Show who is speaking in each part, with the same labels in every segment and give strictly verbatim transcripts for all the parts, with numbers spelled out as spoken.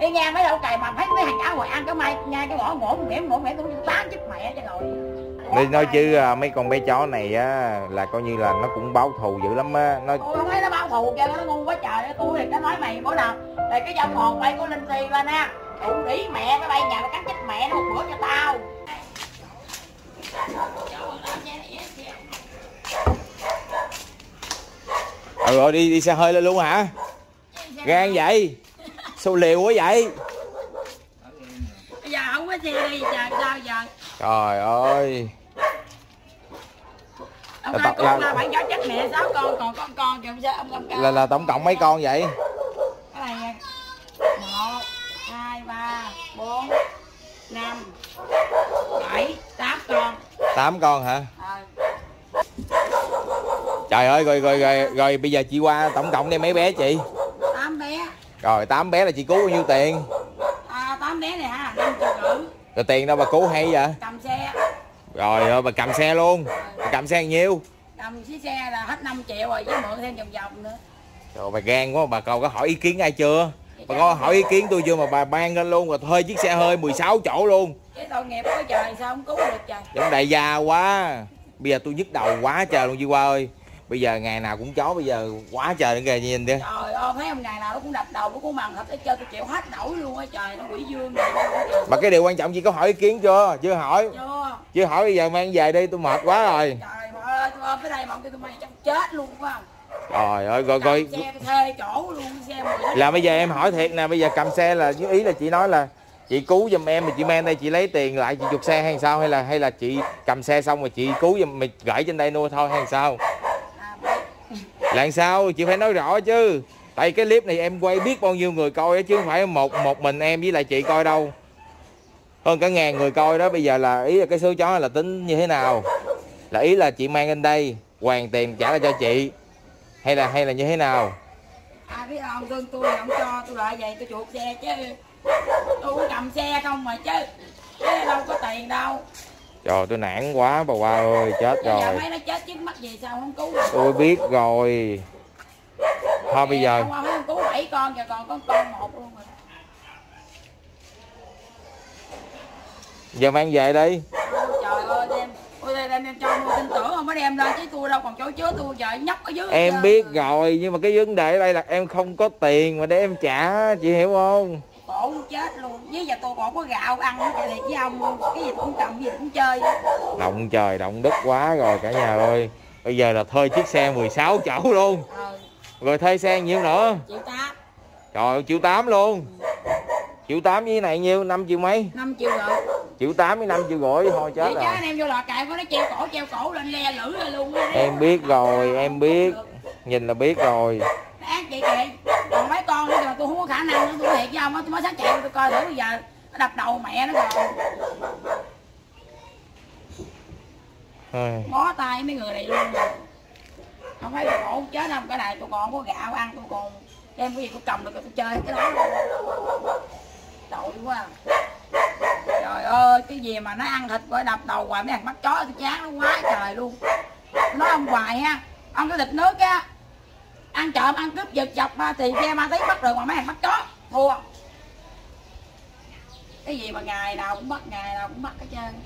Speaker 1: đi nha mấy đâu cày mà thấy mấy thằng cả ngoài ăn cái mai nha cái ngõ ngổ nghẽm ngổ nghẽm tôi tán chết mẹ cho rồi.
Speaker 2: Nói, nói chứ mấy con bé chó này á là coi như là nó cũng báo thù dữ lắm á. Nó
Speaker 1: tôi không thấy nó báo thù cho nó ngu quá trời. Tôi thì nó nói mày bữa nào là cái dòng hồn bay của Linh Si lên ha, tụ đĩ mẹ nó bay nhà nó cắn chết mẹ nó một bữa cho tao.
Speaker 2: Ừ rồi đi đi xe hơi lên luôn hả? Gan vậy? Sao liều quá vậy?
Speaker 1: Bây giờ không có xe đi trời sao giờ?
Speaker 2: Trời ơi.
Speaker 1: Ông là, con là bạn chó chết mẹ sáu con còn con con kìa sao ông ông
Speaker 2: là là tổng cộng mấy con vậy?
Speaker 1: Cái này một hai ba bốn năm bảy tám con.
Speaker 2: Tám con hả?
Speaker 1: À.
Speaker 2: Trời ơi rồi rồi rồi rồi bây giờ chị qua tổng cộng đây mấy bé chị?
Speaker 1: Tám bé.
Speaker 2: Rồi tám bé là chị cứu bao nhiêu tiền?
Speaker 1: À, tám bé này ha, năm triệu rưỡi.
Speaker 2: Rồi tiền đâu bà cứu hay vậy?
Speaker 1: Cầm xe.
Speaker 2: Rồi ơi bà cầm xe luôn. Bà cầm xe bao nhiêu?
Speaker 1: Cầm chiếc xe là hết năm triệu rồi với mượn thêm vòng vòng nữa.
Speaker 2: Trời bà gan quá, bà còn có hỏi ý kiến ai chưa? Bà có hỏi ý kiến tôi chưa mà bà ban lên luôn rồi thuê chiếc xe hơi mười sáu chỗ luôn.
Speaker 1: Cái tội nghiệp quá trời sao không cứu được trời.
Speaker 2: Giống đại gia quá. Bây giờ tôi nhức đầu quá trời luôn Duy Qua ơi. Bây giờ ngày nào cũng chó bây giờ quá trời nữa kìa nhìn đi.
Speaker 1: Trời ơi thấy không ngày nào nó cũng đập đầu nó cũng mằn thịt hết trơn tôi chịu hết nổi luôn á trời nó quỷ dương vậy.
Speaker 2: Mà cái điều quan trọng chị có hỏi ý kiến chưa? Chưa hỏi.
Speaker 1: Chưa.
Speaker 2: Chưa hỏi bây giờ mang về đi tôi mệt quá rồi.
Speaker 1: Trời ơi tôi ôm tới đây mà tôi mày trong chết luôn phải không?
Speaker 2: Trời ơi rồi rồi.
Speaker 1: Xe thuê chỗ luôn xe mười.
Speaker 2: Là bây giờ em hỏi thiệt nè, bây giờ cầm xe là ý là chị nói là chị cứu giùm em thì chị mang đây chị lấy tiền lại chị chuộc xe hay sao, hay là hay là chị cầm xe xong rồi chị cứu giùm mày gửi trên đây nuôi thôi hay sao? Là sao chị phải nói rõ chứ. Tại cái clip này em quay biết bao nhiêu người coi chứ không phải một một mình em với lại chị coi đâu. Hơn cả ngàn người coi đó. Bây giờ là ý là cái số chó là tính như thế nào? Là ý là chị mang lên đây hoàn tiền trả lại cho chị hay là hay là như thế nào?
Speaker 1: À biết ông thương tôi ông cho tôi lại vậy tôi chuộc xe chứ. Tôi cũng cầm xe không mà chứ. Chứ đâu có tiền đâu.
Speaker 2: Trời tôi nản quá bà Hoa ơi chết
Speaker 1: Bây
Speaker 2: rồi.
Speaker 1: giờ mấy nó chết chứ mắc gì sao không cứu được.
Speaker 2: Tôi biết rồi. Thôi bây giờ.
Speaker 1: Hôm qua không cứu bảy con giờ còn có con một luôn rồi.
Speaker 2: Giờ mang về đi.
Speaker 1: Trời ơi đem. Ôi đem em cho mua tin tưởng không có đem ra chứ tôi đâu còn chỗ chứa tôi giờ nhóc ở dưới.
Speaker 2: Em biết rồi nhưng mà cái vấn đề ở đây là em không có tiền mà để em trả chị hiểu không?
Speaker 1: Khổ chết luôn. Với giờ tôi còn có gạo ăn vậy thì với ông luôn. Cái gì cũng cầm cái gì cũng chơi.
Speaker 2: Động trời động đất quá rồi cả nhà ơi. Bây giờ là thuê chiếc xe mười sáu chỗ luôn.
Speaker 1: Ừ.
Speaker 2: Rồi thuê xe nhiêu nữa?
Speaker 1: Triệu tám.
Speaker 2: Trời ơi triệu tám luôn. Triệu tám với này nhiêu? Năm triệu mấy?
Speaker 1: Năm triệu rưỡi.
Speaker 2: Triệu tám với năm triệu rưỡi thôi chết
Speaker 1: vậy
Speaker 2: rồi.
Speaker 1: Chứ anh em vô lò cài có nó treo cổ treo cổ lên le lử ra luôn á.
Speaker 2: Em biết rồi em biết. Nhìn là biết rồi.
Speaker 1: Ác chị kìa. Còn mấy con nữa mà tôi không có khả năng nữa. Tôi thiệt với ông á. Tôi mới sáng chạy tôi coi thử bây giờ. Nó đập đầu mẹ nó rồi. Bó tay mấy người này luôn rồi. Không phải tôi khổ chết không. Cái này tôi còn có gạo ăn. Tôi còn đem cái gì tôi cầm được tôi chơi cái đó. Tội quá. Trời ơi cái gì mà nó ăn thịt gọi đập đầu hoài mấy thằng bắt chó tôi chán nó quá trời luôn. Nói ông hoài ha. Ông cái thịt nước á. Ăn trộm ăn cướp giật dọc thì xe ma tí bắt được mà mấy thằng bắt chó thua. Cái gì mà ngày nào cũng bắt ngày nào cũng bắt hết trơn.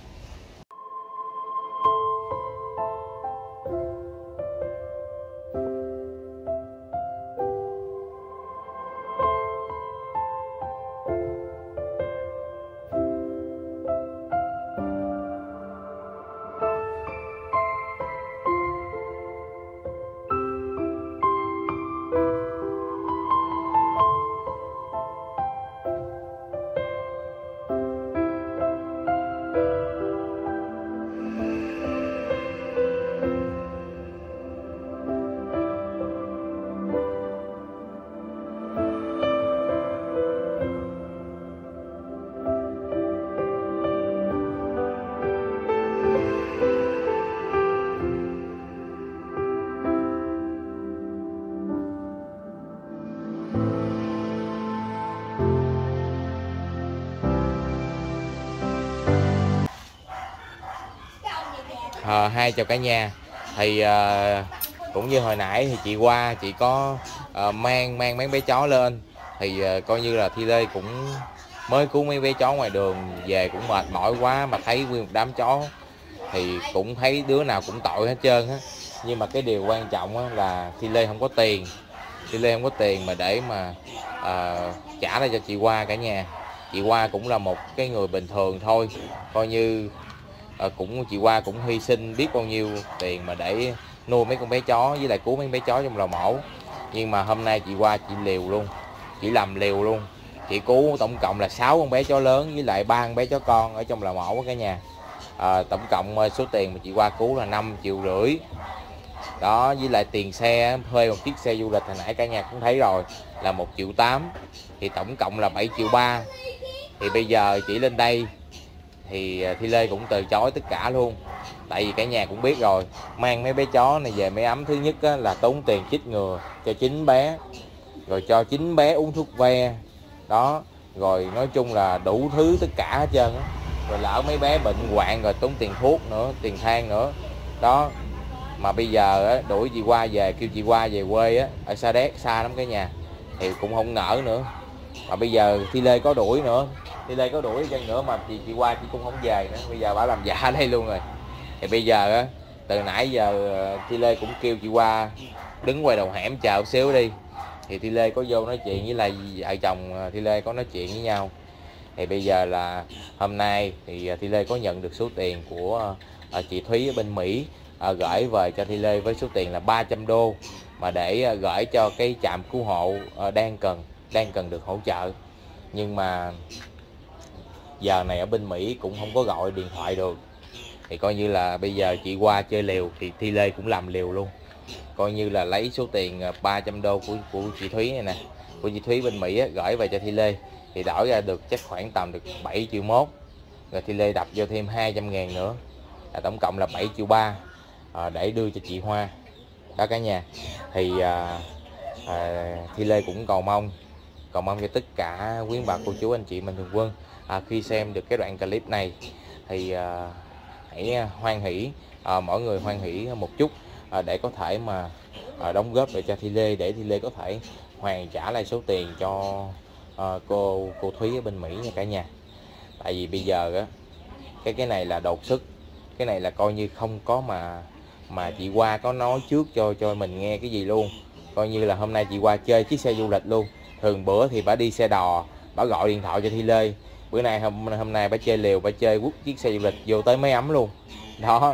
Speaker 2: À, hai chào cả nhà. Thì à, cũng như hồi nãy thì chị qua chị có à, mang mang mấy bé chó lên Thì uh, coi như là Thi Lê cũng mới cứu mấy bé chó ngoài đường về cũng mệt mỏi quá, mà thấy nguyên một đám chó thì cũng thấy đứa nào cũng tội hết trơn á. Nhưng mà cái điều quan trọng á là Thi Lê không có tiền, Thi Lê không có tiền mà để mà uh, trả lại cho chị Hoa cả nhà. Chị Hoa cũng là một cái người bình thường thôi, coi như uh, cũng chị Hoa cũng hy sinh biết bao nhiêu tiền mà để nuôi mấy con bé chó với lại cứu mấy bé chó trong lò mổ. Nhưng mà hôm nay chị Hoa chị liều luôn, chị làm liều luôn, chị cứu tổng cộng là sáu con bé chó lớn với lại ba con bé chó con ở trong lò mổ cả nhà. À, tổng cộng số tiền mà chị Hoa cứu là năm triệu rưỡi đó, với lại tiền xe thuê một chiếc xe du lịch hồi nãy cả nhà cũng thấy rồi là một triệu tám, thì tổng cộng là bảy triệu ba. Thì bây giờ chị lên đây thì Thi Lê cũng từ chối tất cả luôn, tại vì cả nhà cũng biết rồi, mang mấy bé chó này về mấy ấm thứ nhất á, là tốn tiền chích ngừa cho chín bé, rồi cho chín bé uống thuốc ve đó, rồi nói chung là đủ thứ tất cả hết trơn á. Rồi lỡ mấy bé bệnh hoạn rồi tốn tiền thuốc nữa, tiền than nữa đó. Mà bây giờ á, đuổi chị Hoa về, kêu chị Hoa về quê á, ở Sa Đéc xa lắm cả nhà, thì cũng không nỡ nữa. Mà bây giờ Thi Lê có đuổi nữa, Thi Lê có đuổi chân nữa mà chị chị Hoa chị cũng không về nữa, bây giờ bà làm giả đây luôn rồi. Thì bây giờ á, từ nãy giờ Thi Lê cũng kêu chị Hoa đứng ngoài đầu hẻm chờ một xíu đi, thì Thi Lê có vô nói chuyện với lại vợ chồng Thi Lê có nói chuyện với nhau. Thì bây giờ là hôm nay thì Thi Lê có nhận được số tiền của chị Thúy ở bên Mỹ à, gửi về cho Thi Lê với số tiền là ba trăm đô, mà để à, gửi cho cái trạm cứu hộ à, đang cần đang cần được hỗ trợ. Nhưng mà giờ này ở bên Mỹ cũng không có gọi điện thoại được, thì coi như là bây giờ chị Hoa chơi liều thì Thi Lê cũng làm liều luôn, coi như là lấy số tiền ba trăm đô của của chị Thúy này nè, của chị Thúy bên Mỹ á, gửi về cho Thi Lê thì đổi ra được chắc khoảng tầm được bảy triệu mốt, rồi Thi Lê đập vô thêm hai trăm ngàn nữa là tổng cộng là bảy triệu ba à, để đưa cho chị Hoa đó cả nhà. Thì à, à, Thi Lê cũng cầu mong cầu mong cho tất cả quý bà cô chú anh chị mạnh thường quân à, khi xem được cái đoạn clip này thì à, hãy hoan hỷ à, mỗi người hoan hỷ một chút à, để có thể mà à, đóng góp để cho Thi Lê, để Thi Lê có thể hoàn trả lại số tiền cho à, cô cô Thúy ở bên Mỹ nha cả nhà. Tại vì bây giờ á, cái cái này là đột xuất, cái này là coi như không có mà mà chị Hoa có nói trước cho cho mình nghe cái gì luôn, coi như là hôm nay chị Hoa chơi chiếc xe du lịch luôn. Thường bữa thì bà đi xe đò, bà gọi điện thoại cho Thi Lê, bữa nay hôm hôm nay bà chơi liều, bà chơi quất chiếc xe du lịch vô tới mấy ấm luôn đó.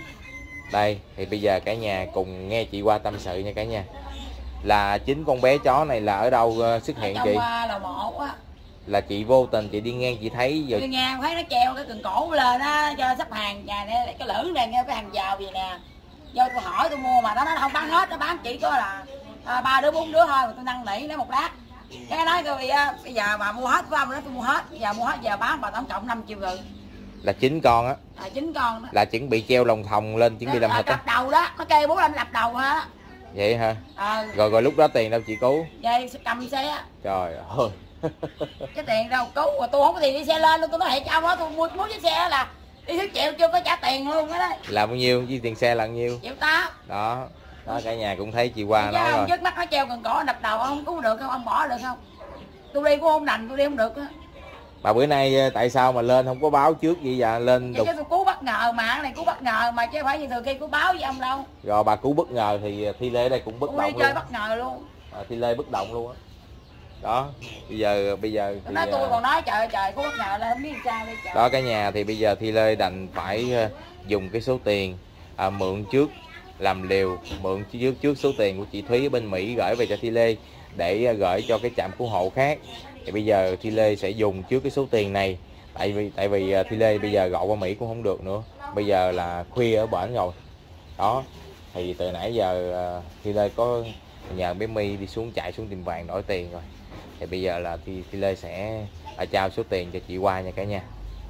Speaker 2: Đây thì bây giờ cả nhà cùng nghe chị Hoa tâm sự nha cả nhà. Là chính con bé chó này là ở đâu uh, xuất hiện chị?
Speaker 1: Là một á,
Speaker 2: là chị vô tình chị đi ngang chị thấy giờ
Speaker 1: đi ngang thấy nó treo cái cần cổ lên á cho sắp hàng nhà này, cái lưỡi này nghe cái hàng giàu gì nè, vô tôi hỏi tôi mua mà nó nói không bán hết, nó bán chỉ có là à, ba đứa bốn đứa thôi, mà tôi năn nỉ nó một lát cái nói kêu à, bây giờ bà mua hết phải không, nó tôi mua hết, giờ mua hết giờ bán bà tổng cộng năm triệu rưỡi.
Speaker 2: Là chín con á,
Speaker 1: là chín con đó.
Speaker 2: Là chuẩn bị treo lồng thòng lên, chuẩn bị làm thịt á,
Speaker 1: đập đầu đó, nó kêu bố lên đập đầu hả
Speaker 2: vậy hả?
Speaker 1: À.
Speaker 2: Rồi rồi lúc đó tiền đâu chị cứu?
Speaker 1: Vậy cầm xe.
Speaker 2: Trời ơi.
Speaker 1: Cái tiền đâu cứu, mà tôi không có tiền đi xe lên luôn, tôi nói thiệt cho ông đó, tôi mua muốn chiếc xe là đi thứ triệu chưa có trả tiền luôn đó.
Speaker 2: Là bao nhiêu với tiền xe là bao nhiêu?
Speaker 1: Triệu tám.
Speaker 2: Đó đó cả nhà cũng thấy chị Hoa nói rồi.
Speaker 1: Trước mắt nó treo cần cổ đập đầu, ông cứu được không, ông bỏ được không? Tôi đi cũng không đành, tôi đi không được á.
Speaker 2: Mà bữa nay tại sao mà lên không có báo trước gì vậy? Lên
Speaker 1: đục... chứ tôi cứu bất ngờ mà, cái này cứu bất ngờ mà chứ phải như thường khi cứu báo với ông đâu.
Speaker 2: Rồi bà cứu bất ngờ thì Thi Lê ở đây cũng bất
Speaker 1: tôi
Speaker 2: động
Speaker 1: đi
Speaker 2: luôn.
Speaker 1: Chơi bất ngờ luôn.
Speaker 2: À, Thi Lê bất động luôn á. Đó. bây giờ bây giờ
Speaker 1: thì nói tôi còn nói trời trời cứu bất ngờ là không biết sao đây trời.
Speaker 2: Đó cả nhà, thì bây giờ Thi Lê đành phải dùng cái số tiền à, mượn trước làm liều, mượn trước trước số tiền của chị Thúy ở bên Mỹ gửi về cho Thi Lê để gửi cho cái trạm cứu hộ khác. Thì bây giờ Thi Lê sẽ dùng trước cái số tiền này, tại vì tại vì Thi Lê bây giờ gọi qua Mỹ cũng không được nữa, bây giờ là khuya ở bển rồi đó. Thì từ nãy giờ Thi Lê có nhờ bé My đi xuống, chạy xuống tiệm vàng đổi tiền rồi. Thì bây giờ là Thi, Thi Lê sẽ à, trao số tiền cho chị Hoa nha cả nhà.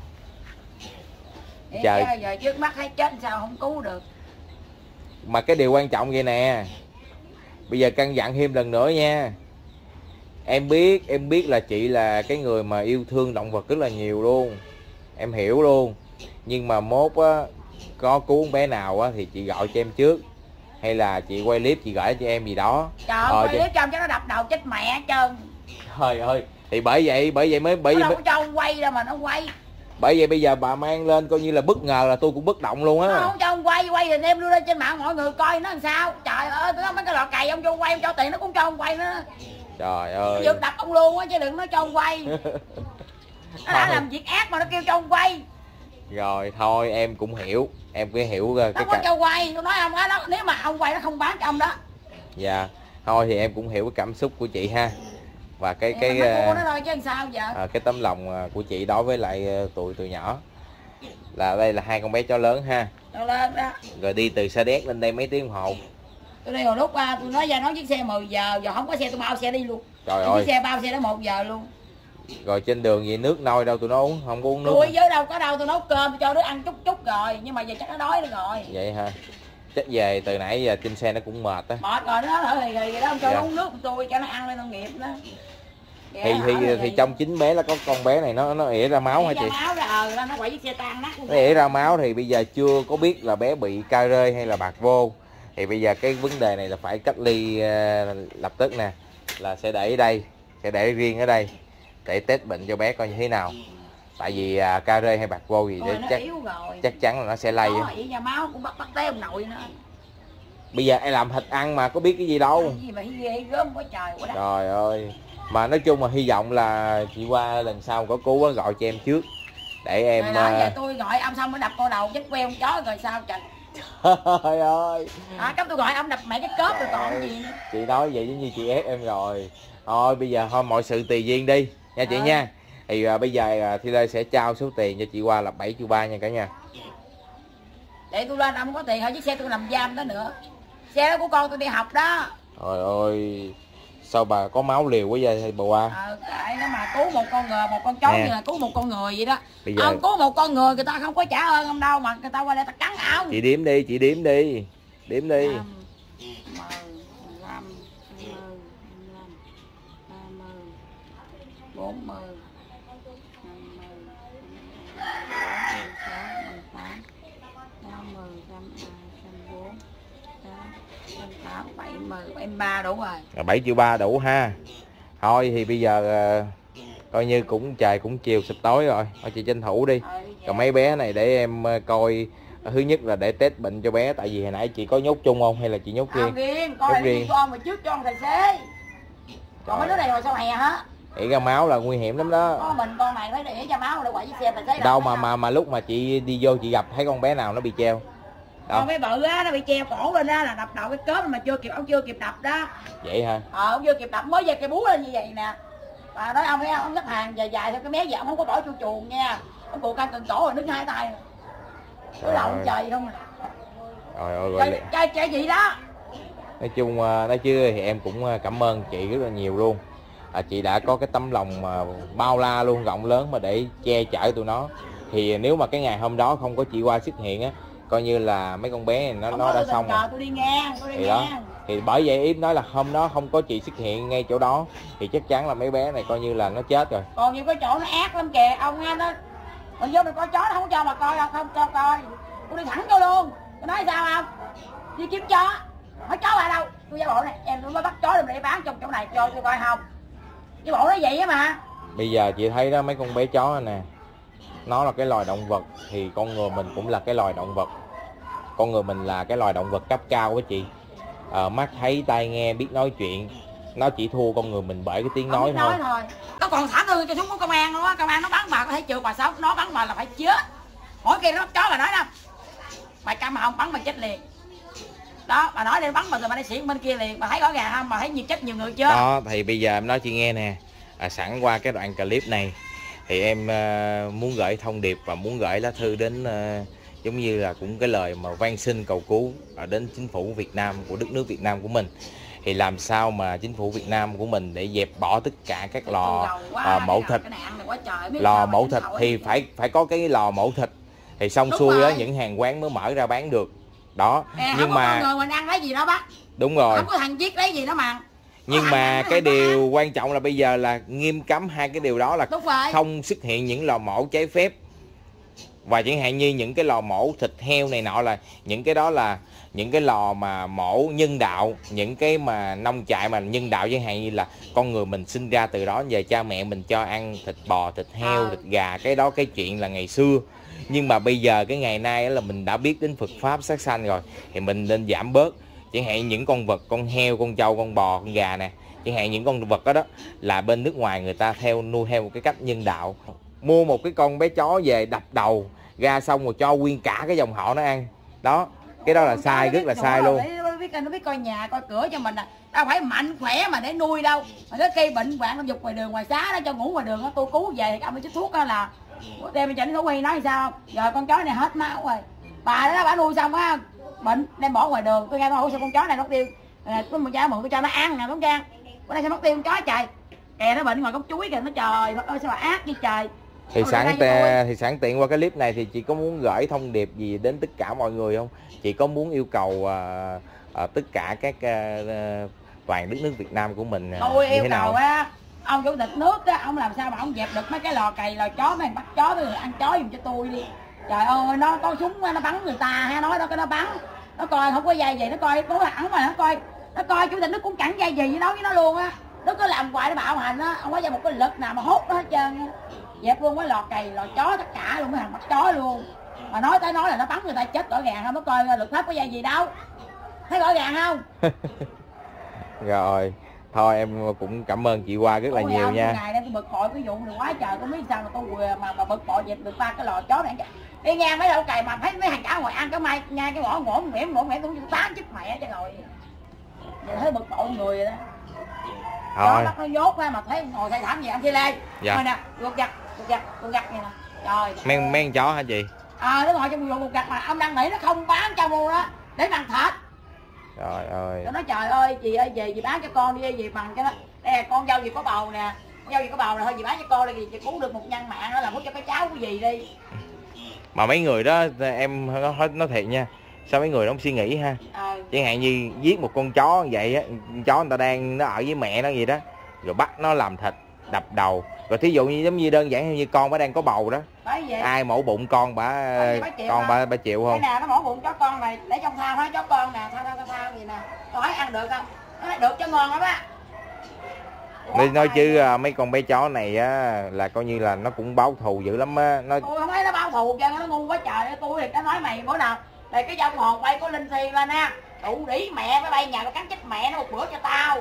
Speaker 1: Trời, giờ trước mắt thấy chết sao không cứu được.
Speaker 2: Mà cái điều quan trọng vậy nè, bây giờ căn dặn thêm lần nữa nha. Em biết, em biết là chị là cái người mà yêu thương động vật rất là nhiều luôn, em hiểu luôn. Nhưng mà mốt á, có cứu bé nào á thì chị gọi cho em trước, hay là chị quay clip chị gửi cho em gì đó.
Speaker 1: Trời ơi, quay clip cho em chắc nó đập đầu chết mẹ hết trơn.
Speaker 2: Trời ơi, thì bởi vậy bởi vậy mới bởi
Speaker 1: nó
Speaker 2: vậy
Speaker 1: đâu
Speaker 2: mới...
Speaker 1: có cho ông quay đâu mà nó quay.
Speaker 2: Bởi vậy bây giờ bà mang lên coi như là bất ngờ là tôi cũng bất động luôn á.
Speaker 1: Nó không cho ông quay, quay thì đem đưa lên trên mạng mọi người coi nó làm sao. Trời ơi, tôi nói mấy cái lọ cày ông cho ông quay, ông cho tiền nó cũng cho ông quay nữa.
Speaker 2: Trời ơi.
Speaker 1: Giật đập ông luôn á chứ đừng nói cho ông quay. Nó đã làm việc ác mà nó kêu cho ông quay.
Speaker 2: Rồi thôi em cũng hiểu, em cũng hiểu cái
Speaker 1: nó có cho quay, tôi nói ông đó, nếu mà ông quay nó không bán cho ông đó.
Speaker 2: Dạ thôi thì em cũng hiểu cái cảm xúc của chị ha, và cái cái
Speaker 1: uh, nó thôi chứ sao giờ.
Speaker 2: À, cái tấm lòng của chị đối với lại tụi tụi nhỏ. Là đây là hai con bé chó lớn ha.
Speaker 1: Chó lớn đó.
Speaker 2: Rồi đi từ Sa Đéc lên đây mấy tiếng đồng hồ.
Speaker 1: Tôi đi hồi lúc uh, tôi nói ra nói chiếc xe mười giờ, giờ không có xe tôi bao xe đi luôn.
Speaker 2: Trời ơi.
Speaker 1: Chiếc xe bao xe đó một giờ luôn.
Speaker 2: Rồi trên đường gì nước nôi đâu tụi nó uống, không có uống nước.
Speaker 1: Tôi với đâu có đâu, tôi nấu cơm tôi cho đứa ăn chút chút rồi, nhưng mà giờ chắc nó đói nữa rồi.
Speaker 2: Vậy hả? Chắc về từ nãy giờ trên xe nó cũng mệt á.
Speaker 1: Mệt rồi nó thở hì hì đó, không cho dạ. nó uống nước tôi cho nó ăn lên nông nghiệp đó.
Speaker 2: Dạ, thì thì thì, thì trong chín bé là có con bé này nó nó ỉa ra máu hả chị?
Speaker 1: Máu ra ờ nó quậy chiếc xe tan nát luôn.
Speaker 2: Nó ỉa ra máu thì bây giờ chưa có biết là bé bị ca rơi hay là bạc vô. Thì bây giờ cái vấn đề này là phải cách ly uh, lập tức nè, là sẽ để ở đây, sẽ để riêng ở đây để test bệnh cho bé coi như thế nào. Tại vì uh, ca rơi hay bạc vô gì để chắc chắc chắn là nó sẽ lây.
Speaker 1: Đó, vậy máu cũng bắt bắt té ông nội nữa.
Speaker 2: Bây giờ em làm thịt ăn mà có biết cái gì đâu.
Speaker 1: Cái gì mà ghê gớm quá trời quá đất.
Speaker 2: Trời ơi. Mà nói chung là hy vọng là chị qua lần sau có cứu gọi cho em trước để em.
Speaker 1: Rồi đó, giờ tôi gọi ông xong mới đập cô đầu chết queo con chó rồi sao trời.
Speaker 2: Trời ơi.
Speaker 1: À, cấp tôi gọi ông đập mẹ cái cớp rồi còn cái gì.
Speaker 2: Chị nói vậy giống như chị ép em rồi. Thôi bây giờ thôi mọi sự tùy duyên đi nha chị à. Nha. Thì à, bây giờ Thi Lê sẽ trao số tiền cho chị qua là bảy triệu ba nha cả nhà.
Speaker 1: Để tôi lên ông có tiền thôi, chiếc xe tôi làm giam đó nữa. Xe đó của con tôi đi học đó.
Speaker 2: Trời ơi. Sao bà có máu liều quá vậy bà qua?
Speaker 1: Ờ, cái nó mà cứu một con người, một con chó như là cứu một con người vậy đó.
Speaker 2: Bây giờ...
Speaker 1: Ông cứu một con người người ta không có trả ơn ông đâu mà người ta qua đây ta cắn áo.
Speaker 2: Chị đếm đi, chị đếm đi. Đếm đi.
Speaker 1: bốn mươi, năm mươi, bảy mươi, bảy mươi ba đủ rồi.
Speaker 2: bảy triệu ba đủ ha. Thôi thì bây giờ coi như cũng trời cũng chiều sụp tối rồi. Thôi chị tranh thủ đi. Còn mấy bé này để em coi. Thứ nhất là để test bệnh cho bé. Tại vì hồi nãy chị có nhốt chung không hay là chị nhốt riêng?
Speaker 1: Không riêng, con này riêng con mà trước cho con tài xế. Còn mấy đứa này rồi sao hè hả?
Speaker 2: Ỉa ra máu là nguy hiểm lắm đó.
Speaker 1: Có mình con này phải để ra máu để quậy chiếc xe tài xế.
Speaker 2: Đâu mà mà mà lúc mà chị đi vô chị gặp thấy con bé nào nó bị treo?
Speaker 1: Đâu? Con bé bự á, nó bị treo cổ lên đó là đập đầu cái cớp mà chưa kịp, ông chưa kịp đập đó.
Speaker 2: Vậy hả?
Speaker 1: Ờ, ông chưa kịp đập mới về cái bú lên như vậy nè. Bà nói ông thấy ông xếp hàng dài dài theo cái mé vậy, ông không có bỏ chu chuồng nha. Ông cụ căng cần cổ rồi đứng hai tay. Cái đầu trời không à.
Speaker 2: Rồi ơi rồi.
Speaker 1: Chơi chơi gì đó.
Speaker 2: Nói chung nói chứ thì em cũng cảm ơn chị rất là nhiều luôn. À, chị đã có cái tấm lòng mà bao la luôn, rộng lớn mà để che chở tụi nó. Thì nếu mà cái ngày hôm đó không có chị qua xuất hiện á, coi như là mấy con bé này nó nó đã xong rồi.
Speaker 1: Tôi đi ngang, tôi đi
Speaker 2: thì
Speaker 1: ngang.
Speaker 2: Đó, thì bởi vậy Yếm nói là hôm đó không có chị xuất hiện ngay chỗ đó thì chắc chắn là mấy bé này coi như là nó chết rồi.
Speaker 1: Còn nhiều cái chỗ nó ác lắm kìa, ông nghe nó. Còn vô mình coi chó nó không cho mà coi đâu, không cho coi. Tôi đi thẳng vô luôn. Tôi nói sao không? Đi kiếm chó. Hỏi chó ở đâu? Tôi giả bộ này, em tôi mới bắt chó để bán trong chỗ này cho tôi coi không. Chứ bộ nó vậy á mà.
Speaker 2: Bây giờ chị thấy đó mấy con bé chó nè, nó là cái loài động vật thì con người mình cũng là cái loài động vật. Con người mình là cái loài động vật cấp cao với chị. À, mắt thấy tai nghe biết nói chuyện. Nó chỉ thua con người mình bởi cái tiếng nói, nói thôi.
Speaker 1: thôi. Nó còn thả thương cho súng của công an luôn á, công an nó bắn bà có thể trượt bà sống, nó bắn bà là phải chết. Mỗi khi nó chó bà nói đâu. Mày cam mà không bắn mày chết liền. Đó, bà nói lên bắn mà rồi bà đi xỉn bên kia liền, bà thấy rõ ràng không? Bà thấy nhiều chết nhiều người chưa?
Speaker 2: Đó, thì bây giờ em nói chị nghe nè. À, sẵn qua cái đoạn clip này thì em uh, muốn gửi thông điệp và muốn gửi lá thư đến uh, giống như là cũng cái lời mà van xin cầu cứu ở đến chính phủ Việt Nam của đất nước Việt Nam của mình. Thì làm sao mà chính phủ Việt Nam của mình để dẹp bỏ tất cả các lò uh, mẫu thịt, lò mẫu thịt thì phải phải có cái lò mẫu thịt thì xong xuôi đó những hàng quán mới mở ra bán được. Đó,
Speaker 1: à,
Speaker 2: nhưng mà
Speaker 1: người mình ăn cái gì đó bác.
Speaker 2: Đúng rồi.
Speaker 1: Không có thằng giết lấy gì đó mà.
Speaker 2: Nhưng mà cái điều quan trọng là bây giờ là nghiêm cấm hai cái điều đó là
Speaker 1: không xuất hiện những lò mổ trái phép.
Speaker 2: Và chẳng hạn như những cái lò mổ thịt heo này nọ là những cái đó là những cái lò mà mổ nhân đạo, những cái mà nông trại mà nhân đạo, chẳng hạn như là con người mình sinh ra từ đó về cha mẹ mình cho ăn thịt bò, thịt heo, thịt gà, cái đó cái chuyện là ngày xưa. Nhưng mà bây giờ cái ngày nay là mình đã biết đến Phật pháp sát sanh rồi thì mình nên giảm bớt. Chẳng hạn những con vật, con heo, con trâu, con bò, con gà nè, chẳng hạn những con vật đó đó là bên nước ngoài người ta theo nuôi theo một cái cách nhân đạo. Mua một cái con bé chó về đập đầu ra xong rồi cho nguyên cả cái dòng họ nó ăn. Đó, cái đó là sai, rất là sai luôn.
Speaker 1: Nó biết, nó biết coi nhà coi cửa cho mình à. Đâu phải mạnh khỏe mà để nuôi đâu. Mà cái cây bệnh hoạn nó dục ngoài đường ngoài xá, nó cho ngủ ngoài đường đó, tôi cứu về thì ông đi chích thuốc đó là đem đi cho nó thú y nói sao không? Giờ con chó này hết máu rồi. Bà đó bà nuôi xong á bệnh đem bỏ ngoài đường. Tôi nghe tôi hỏi sao con chó này nó tiêu. Có một cha mượn tôi cho nó ăn nè, đúng chưa? Bữa nay sao mất tiêu con chó trời. Kè nó bệnh ngoài gốc chuối kìa, nó trời ơi sao mà ác như trời.
Speaker 2: Thì sẵn tè, thì sẵn tiện qua cái clip này thì chị có muốn gửi thông điệp gì đến tất cả mọi người không? Chị có muốn yêu cầu uh, uh, tất cả các uh, toàn đất nước Việt Nam của mình uh,
Speaker 1: tôi
Speaker 2: như
Speaker 1: yêu
Speaker 2: thế
Speaker 1: cầu
Speaker 2: nào?
Speaker 1: á, ông chủ tịch nước á, ông làm sao mà ông dẹp được mấy cái lò cày lò chó, mấy bắt chó với ăn chó dùng cho tôi đi. Trời ơi, nó có súng nó bắn người ta ha, nói đó cái nó bắn, nó coi không có dây gì, nó coi cố hẳn mà nó coi, nó coi chủ tịch nước cũng chẳng dây gì với nói với nó luôn á. Nó cứ làm hoài nó bạo hành á, không có ra một cái lực nào mà hốt nó hết trơn á. Dẹp luôn cái lò cày lò chó tất cả luôn, cái thằng bắt chó luôn. Mà nói tới nói là nó bắn người ta chết rõ ràng không, nó coi lực pháp có dây gì đâu, thấy rõ ràng không?
Speaker 2: Rồi thôi em cũng cảm ơn chị Hoa rất là
Speaker 1: Ôi,
Speaker 2: nhiều nha.
Speaker 1: ngày đây tôi bực bội cái vụ này quá trời, tôi biết sao mà tôi mà mà bực bội dẹp được ba cái lò chó này. Đi ngang mấy đâu cày mà thấy mấy thằng chó ngồi ăn cái may nha cái ngõ ngõ mẻm ngõ mẻm tôi tán chết mẹ cho rồi. Giờ thấy bực bội người rồi đó.
Speaker 2: Thôi.
Speaker 1: Nó nhốt ra mà thấy ngồi thay thảm gì ăn kia lê.
Speaker 2: Dạ.
Speaker 1: Thôi nè, ruột gặt, ruột gặt, ruột gặt này nè. Trời.
Speaker 2: Mấy mấy con chó hả chị?
Speaker 1: À, nó ngồi trong ruột gặt mà ông đang nghĩ nó không bán cho luôn đó, để bằng thịt.
Speaker 2: Trời ơi.
Speaker 1: Nó nói trời ơi, chị ơi về chị bán cho con đi, gì bằng cho nó. Đây là con dâu gì có bầu nè. Con dâu gì có bầu là thôi chị bán cho con đi, chị cứu được một nhân mạng đó là muốn cho cái cháu cái gì đi.
Speaker 2: Mà mấy người đó em nói, nói thiệt nha, sao mấy người đó không suy nghĩ ha? À. Chẳng hạn như giết một con chó như vậy á, con chó người ta đang nó ở với mẹ nó gì đó, rồi bắt nó làm thịt, đập đầu, rồi thí dụ như giống như đơn giản như con bà đang có bầu đó, ai mổ bụng con bà, con bà bà chịu không?
Speaker 1: Cái nè nó mổ bụng chó con này để trong thao, nói chó con nè, thao thao thao, thao gì nè, nói ăn được không? Nó nói được cho ngon lắm á.
Speaker 2: Nói, nói chứ mấy con bé chó này á là coi như là nó cũng báo thù dữ lắm á. Nó
Speaker 1: tôi không thấy nó báo thù cho nó ngu quá trời. Tôi thì nó nói mày bữa nào đây cái dông hồn bay có linh thiêng lên nha, tụ đĩ mẹ mới bay nhà nó cắn chết mẹ nó một bữa cho tao.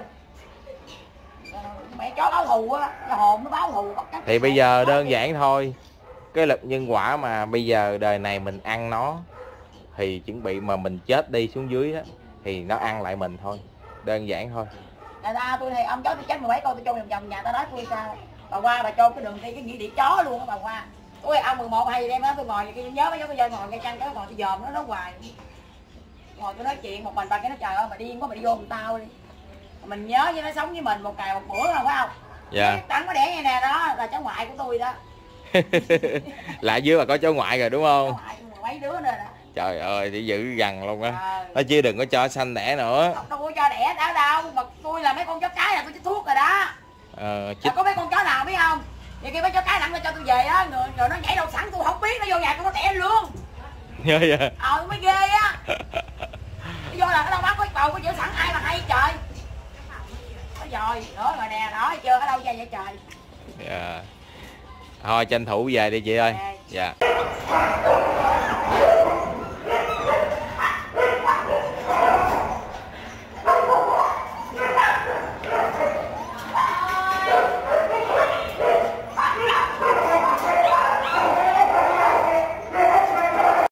Speaker 1: Mẹ chó báo thù á, cái hồn nó báo thù.
Speaker 2: Thì bây giờ đơn giản thôi, cái lực nhân quả mà bây giờ đời này mình ăn nó thì chuẩn bị mà mình chết đi xuống dưới đó thì nó ăn lại mình thôi, đơn giản thôi.
Speaker 1: Người ta tôi thì ông chó tôi chết mười mấy con tôi cho vòng vòng nhà ta nói tôi sao bà Hoa bà cho cái đường đi cái nghĩa địa chó luôn á bà Hoa. Tôi ông mười một hay đem đó tôi ngồi cái nhớ mấy cái dây ngồi ngay chăn cái ngồi tôi dòm nó nó hoài, ngồi tôi nói chuyện một mình bà cái nó trời ơi mà điên quá mày đi vô mình tao đi, mình nhớ với nó sống với mình một ngày một bữa thôi phải không? Dạ. Tặng có đẻ như nè đó là cháu ngoại của tôi đó.
Speaker 2: Lại dưới mà có cháu ngoại rồi đúng không?
Speaker 1: Cháu ngoại mấy đứa nữa đó.
Speaker 2: Trời ơi thì dữ gần luôn á. À. Nó chứ đừng có cho sanh đẻ nữa.
Speaker 1: Không, tôi cho đẻ đã đâu mà tôi là mấy con chó cái là tôi chích thuốc rồi đó.
Speaker 2: Ờ, chích...
Speaker 1: có mấy con chó nào biết không? Vậy kia mấy chó cái nặng cho tôi về á, rồi, rồi nó nhảy đầu sẵn tôi không biết, nó vô nhà tôi nó đẻ luôn.
Speaker 2: Nhớ vậy?
Speaker 1: Ờ mới ghê á. Nó vô là nó đâu bán có bầu có chữa sẵn ai mà hay trời. Nó rồi, nữa rồi nè, đó chưa ở đâu ra vậy trời.
Speaker 2: Dạ. Thôi tranh thủ về đi chị ơi. Dạ. Dạ.